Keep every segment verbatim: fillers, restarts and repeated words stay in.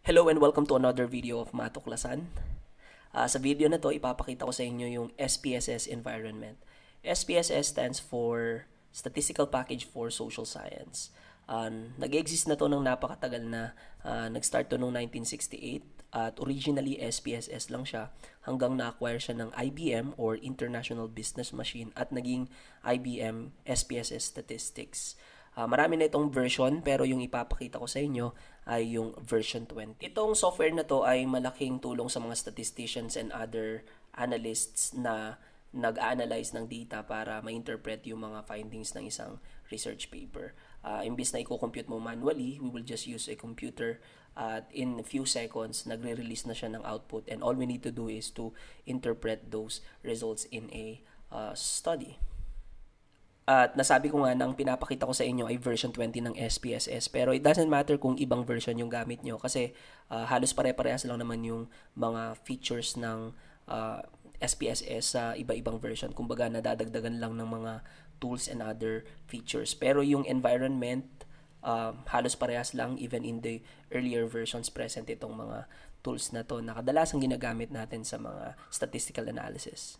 Hello and welcome to another video of Matuklasan. Uh, sa video na to, ipapakita ko sa inyo yung S P S S environment. S P S S stands for Statistical Package for Social Science. Uh, nag-exist na to ng napakatagal na. Uh, nag-start to noong nineteen sixty-eight at originally S P S S lang siya hanggang na-acquire siya ng I B M or International Business Machine at naging I B M S P S S Statistics. Uh, marami na itong version pero yung ipapakita ko sa inyo ay yung version twenty. Itong software na to ay malaking tulong sa mga statisticians and other analysts na nag-analyze ng data para ma-interpret yung mga findings ng isang research paper. Uh, imbis na i-compute mo manually, we will just use a computer at in a few seconds, nagre-release na siya ng output and all we need to do is to interpret those results in a uh, study. At nasabi ko nga na ang pinapakita ko sa inyo ay version twenty ng S P S S. Pero it doesn't matter kung ibang version yung gamit nyo kasi uh, halos pare-parehas lang naman yung mga features ng uh, S P S S sa iba-ibang version. Kumbaga nadadagdagan lang ng mga tools and other features. Pero yung environment, uh, halos parehas lang even in the earlier versions present itong mga tools na to na kadalasang ginagamit natin sa mga statistical analysis.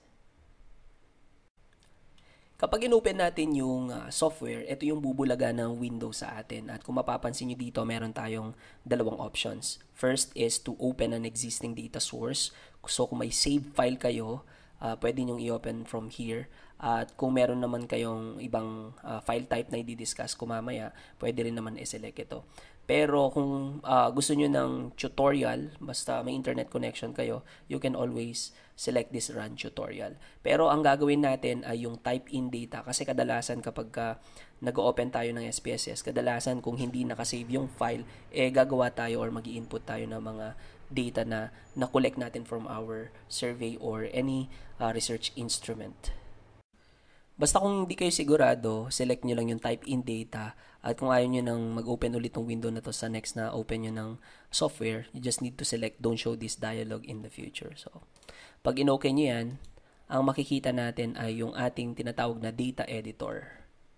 Kapag inopen natin yung uh, software, ito yung bubulaga ng window sa atin. At kung mapapansin nyo dito, meron tayong dalawang options. First is to open an existing data source. So kung may save file kayo, uh, pwede nyo i-open from here. At kung meron naman kayong ibang uh, file type na i-discuss ko mamaya, pwede rin naman i-select ito. Pero kung uh, gusto nyo ng tutorial, basta may internet connection kayo, you can always select this run tutorial. Pero ang gagawin natin ay yung type in data kasi kadalasan kapag uh, nag-open tayo ng S P S S, kadalasan kung hindi nakasave yung file, eh gagawa tayo or mag-i-input tayo ng mga data na na-collect natin from our survey or any uh, research instrument. Basta kung hindi kayo sigurado, select nyo lang yung type in data at kung ayaw nyo nang mag-open ulit ng window na to sa next na open nyo ng software, you just need to select don't show this dialog in the future. So, pag in-okay nyo yan, ang makikita natin ay yung ating tinatawag na data editor.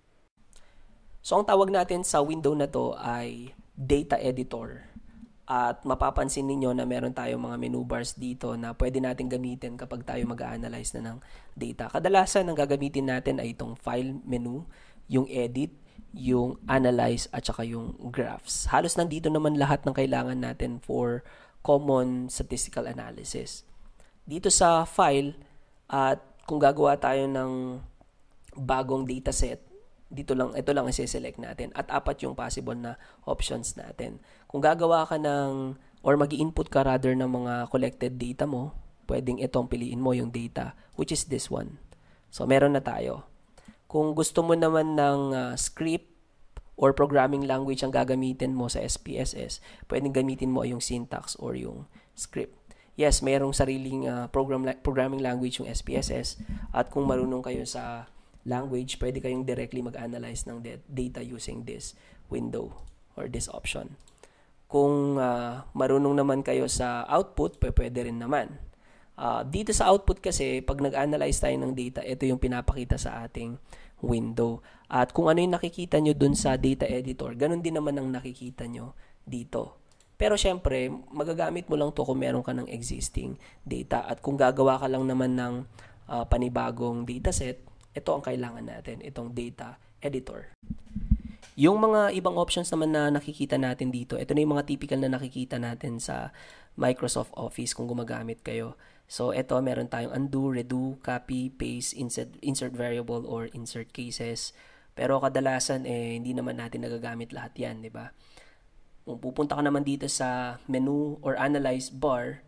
So, ang tawag natin sa window na to ay data editor. At mapapansin ninyo na meron tayong mga menu bars dito na pwede natin gamitin kapag tayo mag-analyze na ng data. Kadalasan ang gagamitin natin ay itong file menu, yung edit, yung analyze at saka yung graphs. Halos nandito naman lahat ng kailangan natin for common statistical analysis. Dito sa file at kung gagawa tayo ng bagong dataset, dito lang, ito lang i-select natin at apat yung possible na options natin. Kung gagawa ka ng or mag-i-input ka rather ng mga collected data mo, pwedeng itong piliin mo yung data which is this one. So meron na tayo. Kung gusto mo naman ng uh, script or programming language ang gagamitin mo sa S P S S, pwedeng gamitin mo yung syntax or yung script. Yes, mayroong sariling uh, program programming language yung S P S S at kung marunong kayo sa language, pwede kayong directly mag-analyze ng data using this window or this option. Kung uh, marunong naman kayo sa output, pwede rin naman. Uh, dito sa output kasi, pag nag-analyze tayo ng data, ito yung pinapakita sa ating window. At kung ano yung nakikita nyo dun sa data editor, ganun din naman ang nakikita nyo dito. Pero syempre, magagamit mo lang to kung meron ka ng existing data. At kung gagawa ka lang naman ng uh, panibagong dataset, ito ang kailangan natin, itong data editor. Yung mga ibang options naman na nakikita natin dito, ito na yung mga typical na nakikita natin sa Microsoft Office kung gumagamit kayo. So, ito, meron tayong undo, redo, copy, paste, insert, insert variable, or insert cases. Pero kadalasan, eh, hindi naman natin nagagamit lahat yan, di ba? Kung pupunta ka naman dito sa menu or analyze bar,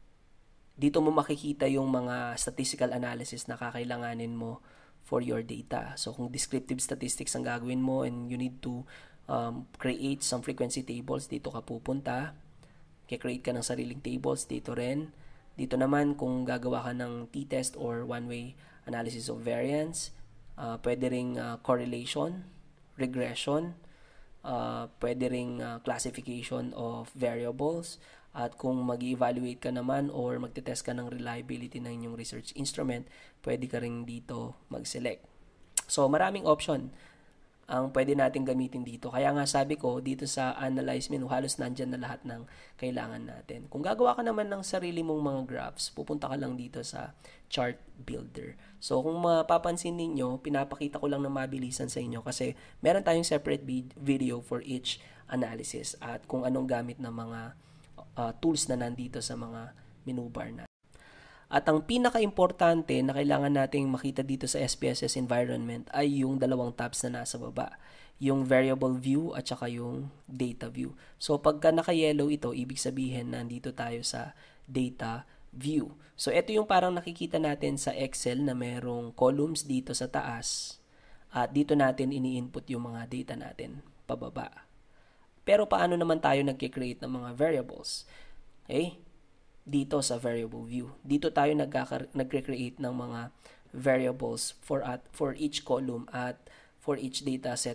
dito mo makikita yung mga statistical analysis na kakailanganin mo for your data. So, kung descriptive statistics ang gagawin mo and you need to um, create some frequency tables, dito ka pupunta. Kaya-create ka ng sariling tables, dito rin. Dito naman, kung gagawa ka ng t-test or one-way analysis of variance, uh, pwede ring uh, correlation, regression, uh, pwede ring uh, classification of variables, at kung mag-evaluate ka naman or magte-test ka ng reliability ng inyong research instrument, pwede ka rin dito mag-select. So, maraming option. ang pwede natin gamitin dito. Kaya nga sabi ko, dito sa Analyze menu, halos nandyan na lahat ng kailangan natin. Kung gagawa ka naman ng sarili mong mga graphs, pupunta ka lang dito sa Chart Builder. So, kung mapapansin ninyo, pinapakita ko lang ng mabilisan sa inyo kasi meron tayong separate video for each analysis at kung anong gamit ng mga uh, tools na nandito sa mga menu bar na. At ang pinaka-importante na kailangan nating makita dito sa S P S S environment ay yung dalawang tabs na nasa baba. Yung variable view at saka yung data view. So pagka naka-yellow ito, ibig sabihin nandito tayo sa data view. So ito yung parang nakikita natin sa Excel na merong columns dito sa taas. At dito natin ini-input yung mga data natin pababa. Pero paano naman tayo nagki-create ng mga variables? Okay? Dito sa variable view. Dito tayo nagre-create ng mga variables for at for each column at for each data set.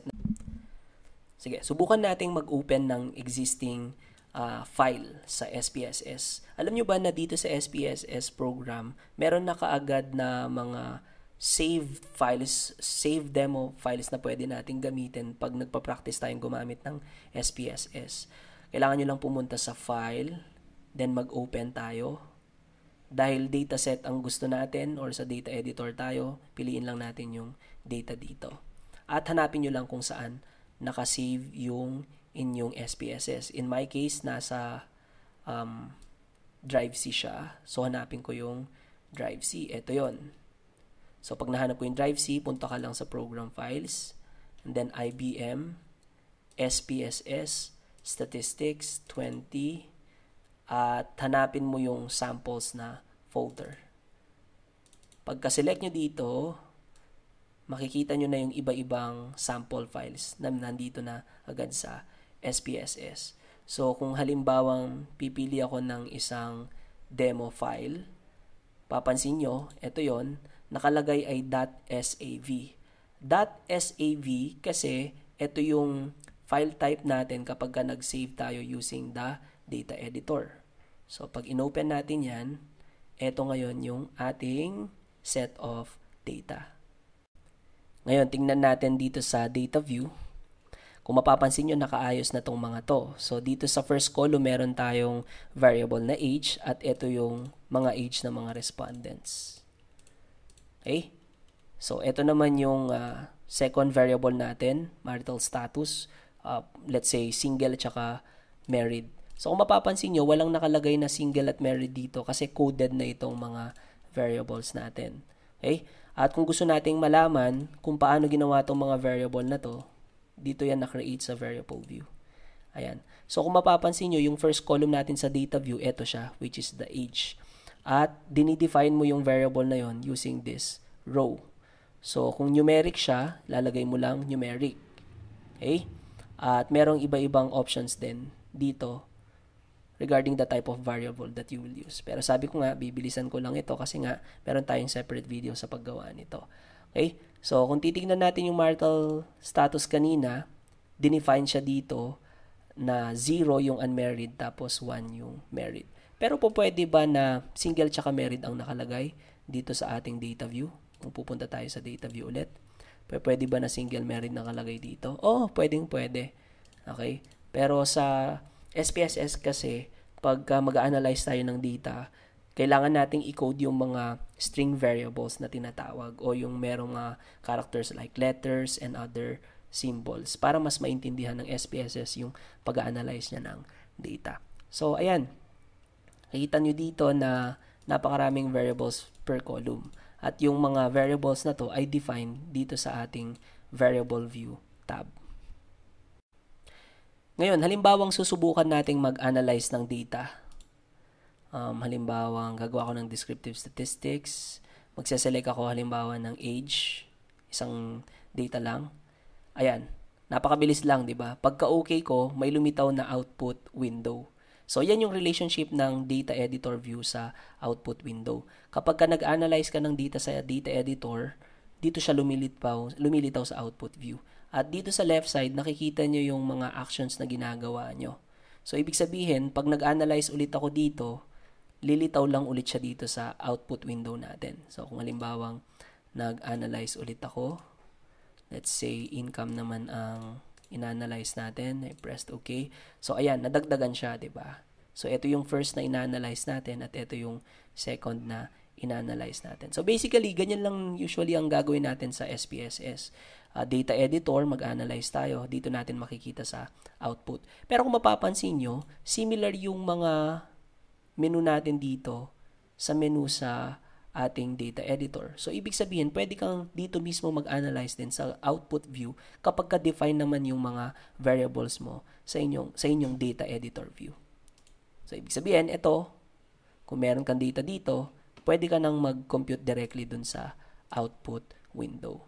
Sige, subukan nating mag-open ng existing uh, file sa S P S S. Alam nyo ba na dito sa S P S S program, meron na kaagad na mga save files, save demo files na pwede nating gamitin pag nagpa-practice tayong gumamit ng S P S S. Kailangan nyo lang pumunta sa file, then mag-open tayo. Dahil dataset ang gusto natin or sa data editor tayo, piliin lang natin yung data dito. At hanapin nyo lang kung saan nakasave yung inyong S P S S. In my case, nasa um, Drive C siya. So, hanapin ko yung Drive C. Ito yon. So, pag nahanap ko yung Drive C, punta ka lang sa Program Files, and then I B M, S P S S, Statistics, twenty, at hanapin mo yung samples na folder. Pagka-select nyo dito, makikita nyo na yung iba-ibang sample files na nandito na agad sa S P S S. So, kung halimbawang pipili ako ng isang demo file, papansin nyo, ito yon, nakalagay ay .sav. .sav kasi ito yung file type natin kapag ka nag-save tayo using the data editor. So, pag in-open natin yan, ito ngayon yung ating set of data. Ngayon, tingnan natin dito sa data view. Kung mapapansin nyo, nakaayos na tong mga to. So, dito sa first column, meron tayong variable na age at ito yung mga age ng mga respondents. Okay? So, ito naman yung uh, second variable natin, marital status. Uh, let's say, single at saka married. So, kung mapapansin nyo, walang nakalagay na single at married dito kasi coded na itong mga variables natin. Okay? At kung gusto nating malaman kung paano ginawa itong mga variable na to, dito yan na-create sa variable view. Ayan. So, kung mapapansin nyo, yung first column natin sa data view, ito siya, which is the age. At dinidefine mo yung variable na yon using this row. So, kung numeric siya, lalagay mo lang numeric. Okay? At merong iba-ibang options din dito regarding the type of variable that you will use. Pero sabi ko nga, bibilisan ko lang ito kasi nga meron tayong separate video sa paggawa nito. Okay? So, kung titignan natin yung marital status kanina, dinefine siya dito na zero yung unmarried tapos one yung married. Pero po pwede ba na single tsaka married ang nakalagay dito sa ating data view? Kung pupunta tayo sa data view ulit, pwede ba na single married nakalagay dito? Oh, pwedeng pwede. Okay? Pero sa S P S S kasi, pagka mag-analyze tayo ng data, kailangan nating i-code yung mga string variables na tinatawag o yung merong mga characters like letters and other symbols para mas maintindihan ng S P S S yung pag-analyze niya ng data. So, ayan. Nakita nyo dito na napakaraming variables per column. At yung mga variables na to ay defined dito sa ating variable view tab. Ngayon, halimbawang susubukan nating mag-analyze ng data. Um, halimbawang gagawa ko ng descriptive statistics. Magseselect ako halimbawa ng age. Isang data lang. Ayan. Napakabilis lang, di ba? Pagka okay ko, may lumitaw na output window. So, yan yung relationship ng data editor view sa output window. Kapag ka nag-analyze ka ng data sa data editor, dito siya lumilitaw, lumilitaw sa output view. At dito sa left side, nakikita nyo yung mga actions na ginagawa nyo. So, ibig sabihin, pag nag-analyze ulit ako dito, lilitaw lang ulit siya dito sa output window natin. So, kung halimbawang nag-analyze ulit ako, let's say income naman ang inanalyze natin. I pressed okay. So ayan, nadagdagan siya, 'di ba? So ito yung first na inanalyze natin at ito yung second na inanalyze natin. So basically, ganyan lang usually ang gagawin natin sa S P S S. Uh, data editor, mag-analyze tayo. Dito natin makikita sa output. Pero kung mapapansin nyo, similar yung mga menu natin dito sa menu sa ating data editor. So, ibig sabihin, pwede kang dito mismo mag-analyze din sa output view kapag ka-define naman yung mga variables mo sa inyong, sa inyong data editor view. So, ibig sabihin, ito, kung meron kang data dito, pwede ka nang mag-compute directly dun sa output window.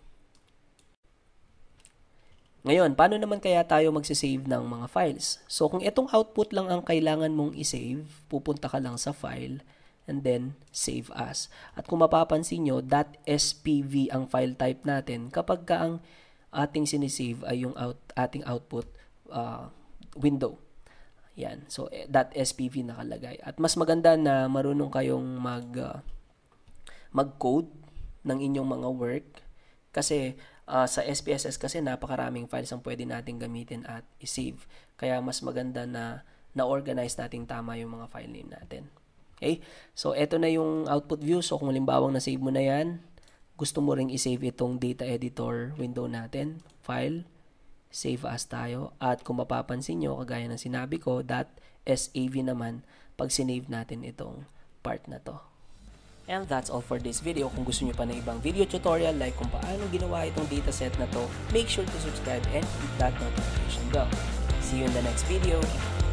Ngayon, paano naman kaya tayo magsisave ng mga files? So, kung itong output lang ang kailangan mong isave, pupunta ka lang sa file, and then save as. At kung mapapansin nyo, .spv ang file type natin kapag ka ang ating sinisave ay yung out, ating output uh, window. Yan. So, .spv nakalagay. At mas maganda na marunong kayong mag, uh, mag-code ng inyong mga work kasi Uh, sa S P S S kasi napakaraming files ang pwede natin gamitin at i-save. Kaya mas maganda na na-organize natin tama yung mga file name natin. Okay? So, eto na yung output view. So, kung halimbawang na-save mo na yan, gusto mo ring i-save itong data editor window natin. File, save as tayo. At kung mapapansin nyo, kagaya ng sinabi ko, .sav naman pag sinave natin itong part na to. And that's all for this video. Kung gusto nyo pa ng ibang video tutorial like kung paano ginawa itong dataset na to, make sure to subscribe and hit that notification bell. See you in the next video.